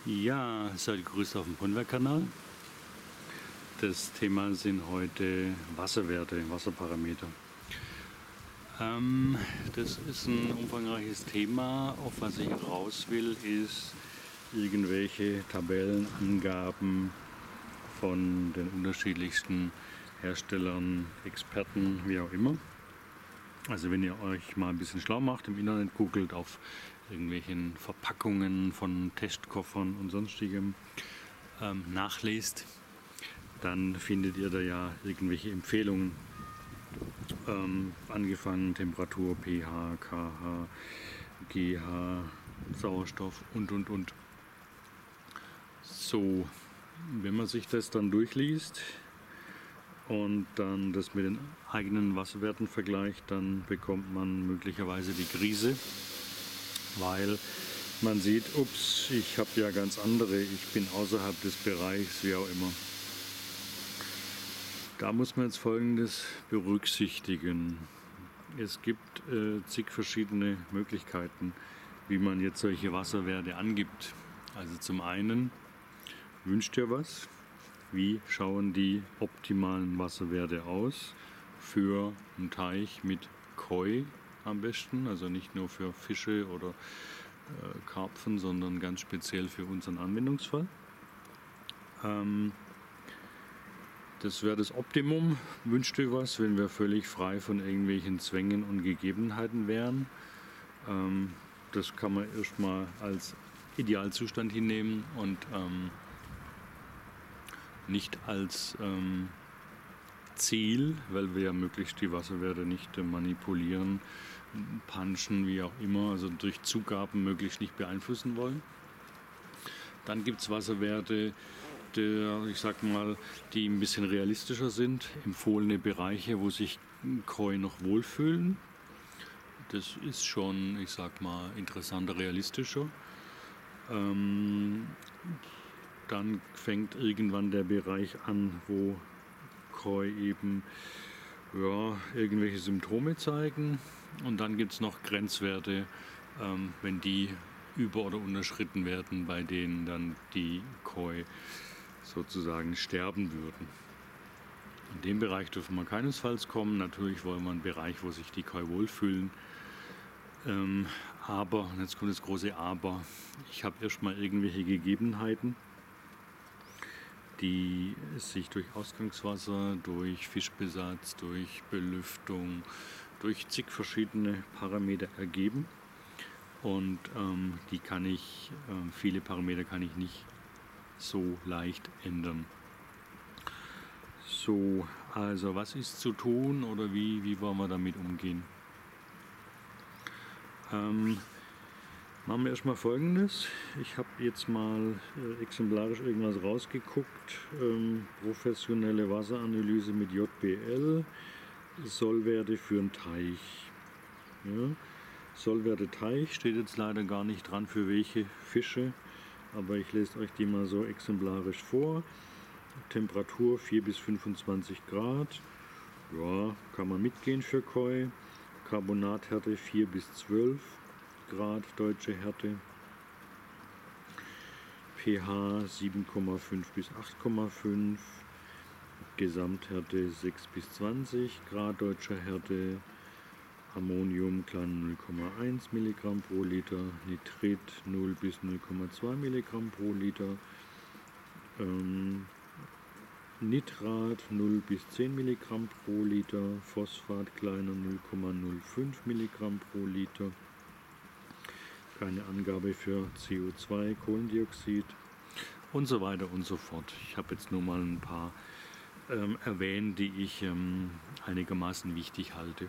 Ja, seid gegrüßt auf dem Pondwerk-Kanal. Das Thema sind heute Wasserwerte, Wasserparameter. Das ist ein umfangreiches Thema. Auf was ich raus will, ist irgendwelche Tabellenangaben von den unterschiedlichsten Herstellern, Experten, wie auch immer. Also wenn ihr euch mal ein bisschen schlau macht, im Internet googelt, auf irgendwelchen Verpackungen von Testkoffern und sonstigem nachlest, dann findet ihr da ja irgendwelche Empfehlungen. Angefangen Temperatur, pH, kH, GH, Sauerstoff und. So, wenn man sich das dann durchliest und dann das mit den eigenen Wasserwerten vergleicht, dann bekommt man möglicherweise die Krise, weil man sieht, ups, ich habe ja ganz andere, ich bin außerhalb des Bereichs, wie auch immer. Da muss man jetzt Folgendes berücksichtigen. Es gibt zig verschiedene Möglichkeiten, wie man jetzt solche Wasserwerte angibt. Also zum einen, wünscht ihr was? Wie schauen die optimalen Wasserwerte aus für einen Teich mit Koi am besten? Also nicht nur für Fische oder Karpfen, sondern ganz speziell für unseren Anwendungsfall. Das wäre das Optimum. Wünscht ihr was, wenn wir völlig frei von irgendwelchen Zwängen und Gegebenheiten wären? Das kann man erstmal als Idealzustand hinnehmen und nicht als Ziel, weil wir ja möglichst die Wasserwerte nicht manipulieren, punchen, wie auch immer, also durch Zugaben möglichst nicht beeinflussen wollen. Dann gibt es Wasserwerte, ich sag mal, die ein bisschen realistischer sind, empfohlene Bereiche, wo sich Koi noch wohlfühlen. Das ist schon, ich sag mal, interessanter, realistischer. Dann fängt irgendwann der Bereich an, wo Koi eben irgendwelche Symptome zeigen. Und dann gibt es noch Grenzwerte, wenn die über- oder unterschritten werden, bei denen dann die Koi sozusagen sterben würden. In dem Bereich dürfen wir keinesfalls kommen. Natürlich wollen wir einen Bereich, wo sich die Koi wohlfühlen. Aber, und jetzt kommt das große Aber, ich habe erstmal irgendwelche Gegebenheiten, die sich durch Ausgangswasser, durch Fischbesatz, durch Belüftung, durch zig verschiedene Parameter ergeben. Und viele Parameter kann ich nicht so leicht ändern. So, also was ist zu tun oder wie wollen wir damit umgehen? Machen wir erstmal Folgendes. Ich habe jetzt mal exemplarisch irgendwas rausgeguckt. Professionelle Wasseranalyse mit JBL, Sollwerte für einen Teich. Ja. Sollwerte Teich steht jetzt leider gar nicht dran, für welche Fische, aber ich lese euch die mal so exemplarisch vor. Temperatur 4 bis 25 Grad, ja, kann man mitgehen für Koi. Carbonathärte 4 bis 12 Grad, deutsche Härte. pH 7,5 bis 8,5, Gesamthärte 6 bis 20 Grad, deutscher Härte. Ammonium klein 0,1 Milligramm pro Liter, Nitrit 0 bis 0,2 Milligramm pro Liter, Nitrat 0 bis 10 Milligramm pro Liter, Phosphat kleiner 0,05 Milligramm pro Liter, keine Angabe für CO2, Kohlendioxid und so weiter und so fort. Ich habe jetzt nur mal ein paar erwähnt, die ich einigermaßen wichtig halte.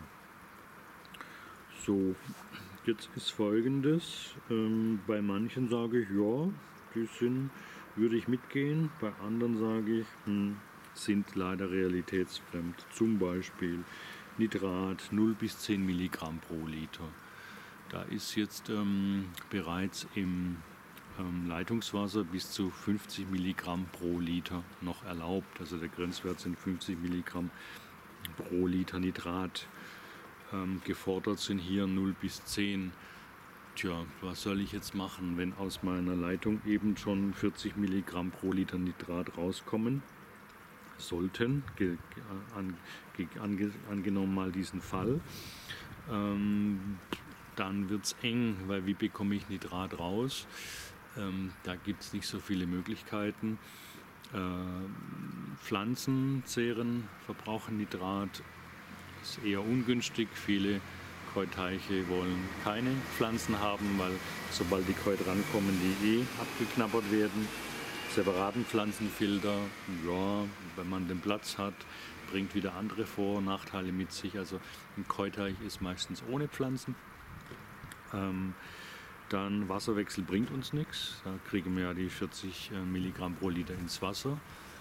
So, jetzt ist Folgendes. Bei manchen sage ich, ja, würde ich mitgehen. Bei anderen sage ich, sind leider realitätsfremd. Zum Beispiel Nitrat 0 bis 10 Milligramm pro Liter. Da ist jetzt bereits im Leitungswasser bis zu 50 Milligramm pro Liter noch erlaubt. Also der Grenzwert sind 50 Milligramm pro Liter Nitrat. Gefordert sind hier 0 bis 10. Tja, was soll ich jetzt machen, wenn aus meiner Leitung eben schon 40 Milligramm pro Liter Nitrat rauskommen sollten, angenommen mal diesen Fall, dann wird es eng, weil wie bekomme ich Nitrat raus? Da gibt es nicht so viele Möglichkeiten. Pflanzen zehren, verbrauchen Nitrat, ist eher ungünstig. Viele Kräuteiche wollen keine Pflanzen haben, weil sobald die Kräuter rankommen, die abgeknabbert werden. Separaten Pflanzenfilter, ja, wenn man den Platz hat, bringt wieder andere Vor- und Nachteile mit sich. Also ein Kräuteich ist meistens ohne Pflanzen. Dann Wasserwechsel bringt uns nichts. Da kriegen wir ja die 40 Milligramm pro Liter ins Wasser.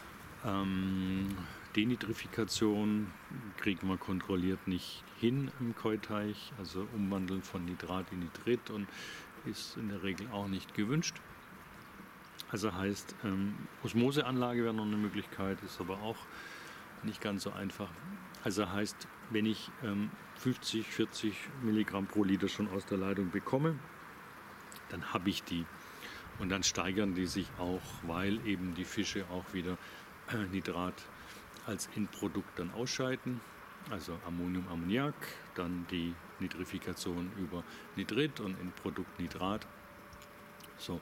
Denitrifikation kriegen wir kontrolliert nicht hin im Kräuteich, also Umwandeln von Nitrat in Nitrit, und ist in der Regel auch nicht gewünscht. Also heißt, Osmoseanlage wäre noch eine Möglichkeit, ist aber auch nicht ganz so einfach. Also heißt, wenn ich 50, 40 Milligramm pro Liter schon aus der Leitung bekomme, dann habe ich die. Und dann steigern die sich auch, weil eben die Fische auch wieder Nitrat als Endprodukt dann ausscheiden, also Ammonium, Ammoniak, dann die Nitrifikation über Nitrit und Endprodukt Nitrat. So.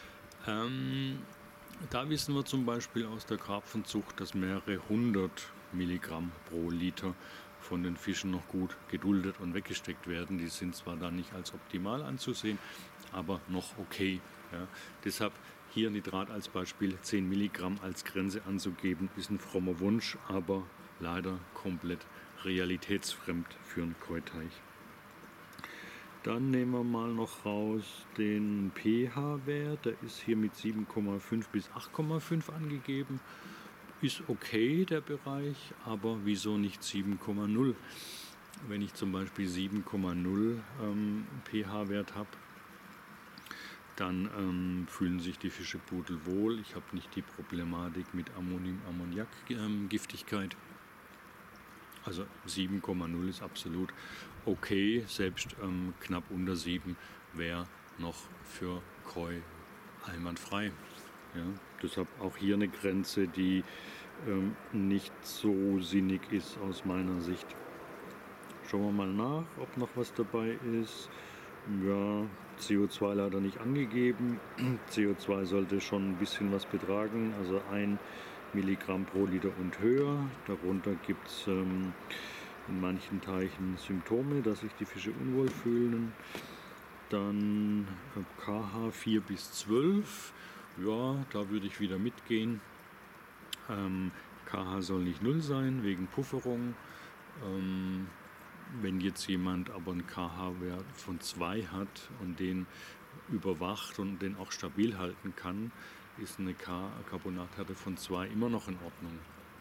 Da wissen wir zum Beispiel aus der Karpfenzucht, dass mehrere 100 Milligramm pro Liter von den Fischen noch gut geduldet und weggesteckt werden. Die sind zwar dann nicht als optimal anzusehen, aber noch okay. Ja. Deshalb hier Nitrat als Beispiel, 10 Milligramm als Grenze anzugeben, ist ein frommer Wunsch, aber leider komplett realitätsfremd für einen Kräuteich. Dann nehmen wir mal noch raus den pH-Wert, der ist hier mit 7,5 bis 8,5 angegeben. Ist okay, der Bereich, aber wieso nicht 7,0? Wenn ich zum Beispiel 7,0 pH-Wert habe, dann fühlen sich die Fische pudelwohl. Ich habe nicht die Problematik mit Ammonium-Ammoniak-Giftigkeit. Also 7,0 ist absolut okay, selbst knapp unter 7 wäre noch für Koi einwandfrei. Ja, deshalb auch hier eine Grenze, die nicht so sinnig ist aus meiner Sicht. Schauen wir mal nach, ob noch was dabei ist. Ja, CO2 leider nicht angegeben. CO2 sollte schon ein bisschen was betragen, also 1 Milligramm pro Liter und höher. Darunter gibt es in manchen Teichen Symptome, dass sich die Fische unwohl fühlen. Dann KH 4 bis 12. Ja, da würde ich wieder mitgehen. KH soll nicht 0 sein, wegen Pufferung. Wenn jetzt jemand aber einen KH-Wert von 2 hat und den überwacht und den auch stabil halten kann, ist eine Carbonathärte von 2 immer noch in Ordnung.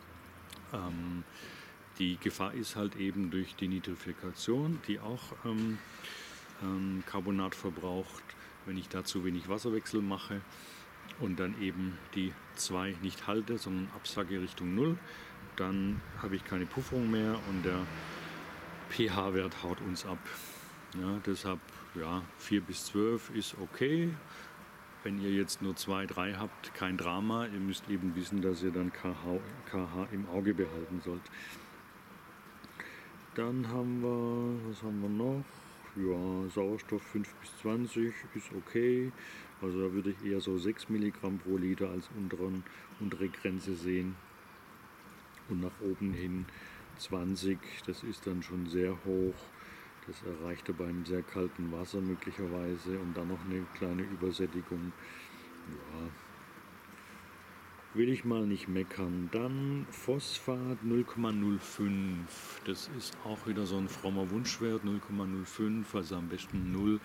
Die Gefahr ist halt eben durch die Nitrifikation, die auch Carbonat verbraucht, wenn ich da zu wenig Wasserwechsel mache und dann eben die 2 nicht halte, sondern absacke Richtung 0, dann habe ich keine Pufferung mehr und der pH-Wert haut uns ab. Ja, deshalb 4 bis 12 ist okay. Wenn ihr jetzt nur 2, 3 habt, kein Drama. Ihr müsst eben wissen, dass ihr dann KH im Auge behalten sollt. Dann was haben wir noch? Ja, Sauerstoff 5 bis 20 ist okay. Also da würde ich eher so 6 Milligramm pro Liter als untere Grenze sehen. Und nach oben hin 20, das ist dann schon sehr hoch. Das erreicht er beim sehr kalten Wasser möglicherweise und dann noch eine kleine Übersättigung. Ja, will ich mal nicht meckern. Dann Phosphat 0,05. Das ist auch wieder so ein frommer Wunschwert, 0,05, also am besten 0.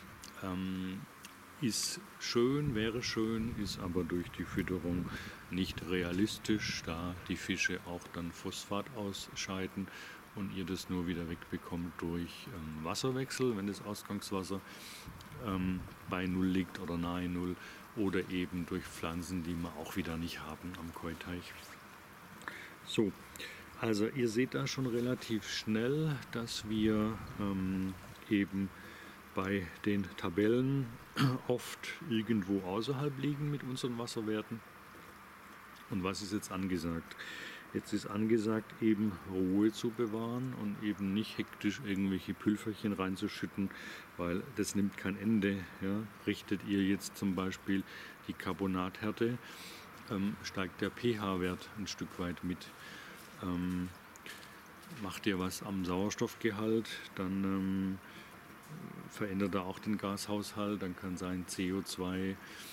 Ist schön, wäre schön, ist aber durch die Fütterung nicht realistisch, da die Fische auch dann Phosphat ausscheiden und ihr das nur wieder wegbekommt durch Wasserwechsel, wenn das Ausgangswasser bei 0 liegt oder nahe 0, oder eben durch Pflanzen, die wir auch wieder nicht haben am Koi-Teich. So, also ihr seht da schon relativ schnell, dass wir eben bei den Tabellen oft irgendwo außerhalb liegen mit unseren Wasserwerten. Und was ist jetzt angesagt? Jetzt ist angesagt, eben Ruhe zu bewahren und eben nicht hektisch irgendwelche Pülverchen reinzuschütten, weil das nimmt kein Ende. Ja. Richtet ihr jetzt zum Beispiel die Carbonathärte, steigt der pH-Wert ein Stück weit mit. Macht ihr was am Sauerstoffgehalt, dann verändert er auch den Gashaushalt, dann kann sein CO2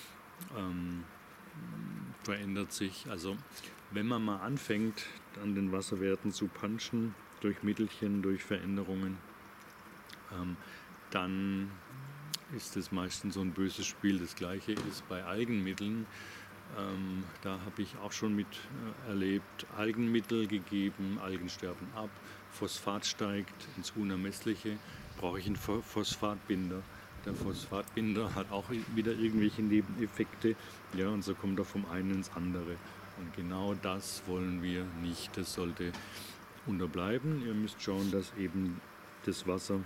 verändert sich. Also wenn man mal anfängt, an den Wasserwerten zu punchen, durch Mittelchen, durch Veränderungen, dann ist das meistens so ein böses Spiel. Das Gleiche ist bei Algenmitteln. Da habe ich auch schon mit erlebt, Algenmittel gegeben, Algen sterben ab, Phosphat steigt ins Unermessliche, brauche ich einen Phosphatbinder. Der Phosphatbinder hat auch wieder irgendwelche Nebeneffekte, ja, und so kommt er vom einen ins andere. Und genau das wollen wir nicht, das sollte unterbleiben. Ihr müsst schauen, dass eben das Wasser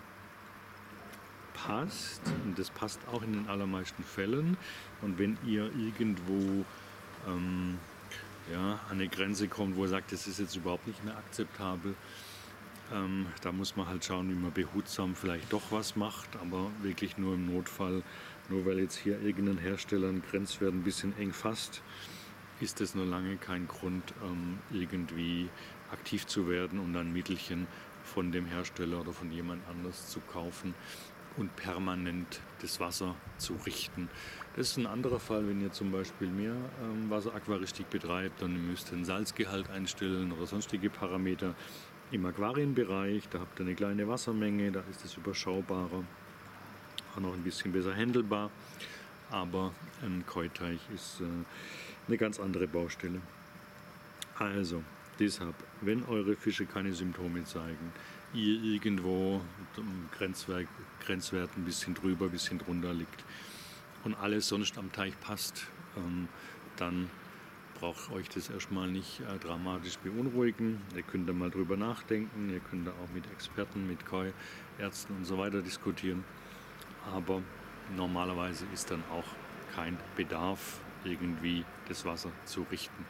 passt, und das passt auch in den allermeisten Fällen. Und wenn ihr irgendwo an eine Grenze kommt, wo ihr sagt, das ist jetzt überhaupt nicht mehr akzeptabel, da muss man halt schauen, wie man behutsam vielleicht doch was macht, aber wirklich nur im Notfall. Nur weil jetzt hier irgendein Hersteller einen Grenzwert ein bisschen eng fasst, ist das noch lange kein Grund, irgendwie aktiv zu werden und ein Mittelchen von dem Hersteller oder von jemand anders zu kaufen und permanent das Wasser zu richten. Das ist ein anderer Fall, wenn ihr zum Beispiel Meerwasseraquaristik betreibt und ihr müsst den Salzgehalt einstellen oder sonstige Parameter im Aquarienbereich. Da habt ihr eine kleine Wassermenge, da ist es überschaubarer, auch noch ein bisschen besser handelbar. Aber ein Koi-Teich ist eine ganz andere Baustelle. Also, deshalb, wenn eure Fische keine Symptome zeigen, ihr irgendwo im Grenzwert ein bisschen drüber, ein bisschen drunter liegt und alles sonst am Teich passt, dann braucht euch das erstmal nicht dramatisch beunruhigen. Ihr könnt da mal drüber nachdenken, ihr könnt da auch mit Experten, mit Koi-Ärzten und so weiter diskutieren. Aber normalerweise ist dann auch kein Bedarf, irgendwie das Wasser zu richten.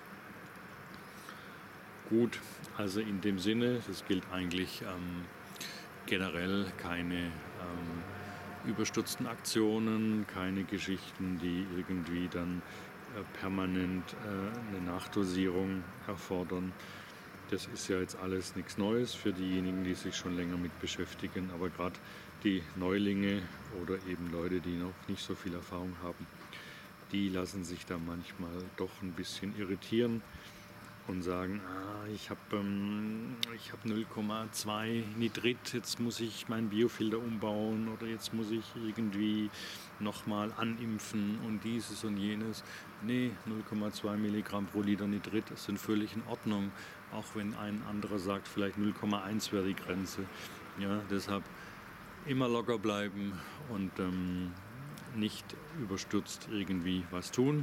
Gut, also in dem Sinne, das gilt eigentlich generell keine überstürzten Aktionen, keine Geschichten, die irgendwie dann permanent eine Nachdosierung erfordern. Das ist ja jetzt alles nichts Neues für diejenigen, die sich schon länger mit beschäftigen, aber gerade die Neulinge oder eben Leute, die noch nicht so viel Erfahrung haben, die lassen sich da manchmal doch ein bisschen irritieren und sagen, ich habe 0,2 Nitrit, jetzt muss ich meinen Biofilter umbauen oder jetzt muss ich irgendwie nochmal animpfen und dieses und jenes. Nee, 0,2 Milligramm pro Liter Nitrit sind völlig in Ordnung, auch wenn ein anderer sagt, vielleicht 0,1 wäre die Grenze. Ja, deshalb immer locker bleiben und nicht überstürzt irgendwie was tun.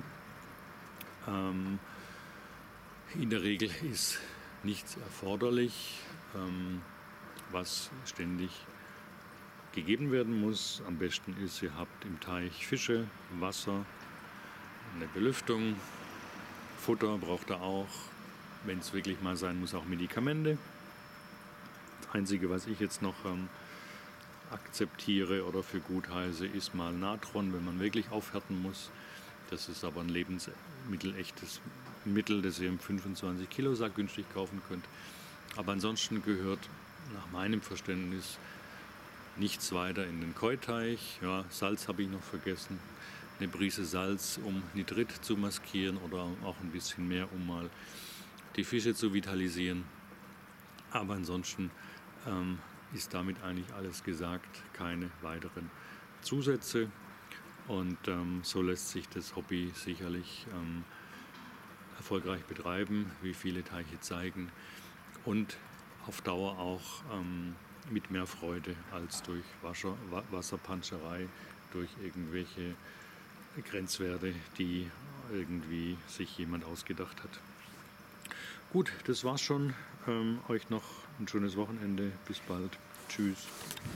In der Regel ist nichts erforderlich, was ständig gegeben werden muss. Am besten ist, ihr habt im Teich Fische, Wasser, eine Belüftung, Futter braucht er auch, wenn es wirklich mal sein muss, auch Medikamente. Das Einzige, was ich jetzt noch akzeptiere oder für gut heiße, ist mal Natron, wenn man wirklich aufhärten muss. Das ist aber ein lebensmittelechtes Mittel, das ihr im 25 Kilo Sack günstig kaufen könnt. Aber ansonsten gehört nach meinem Verständnis nichts weiter in den Koi-Teich. Ja, Salz habe ich noch vergessen. Eine Prise Salz, um Nitrit zu maskieren oder auch ein bisschen mehr, um mal die Fische zu vitalisieren. Aber ansonsten ist damit eigentlich alles gesagt. Keine weiteren Zusätze. Und so lässt sich das Hobby sicherlich erfolgreich betreiben, wie viele Teiche zeigen. Und auf Dauer auch mit mehr Freude als durch Wasserpanscherei, durch irgendwelche Grenzwerte, die irgendwie sich jemand ausgedacht hat. Gut, das war's schon. Euch noch ein schönes Wochenende. Bis bald. Tschüss.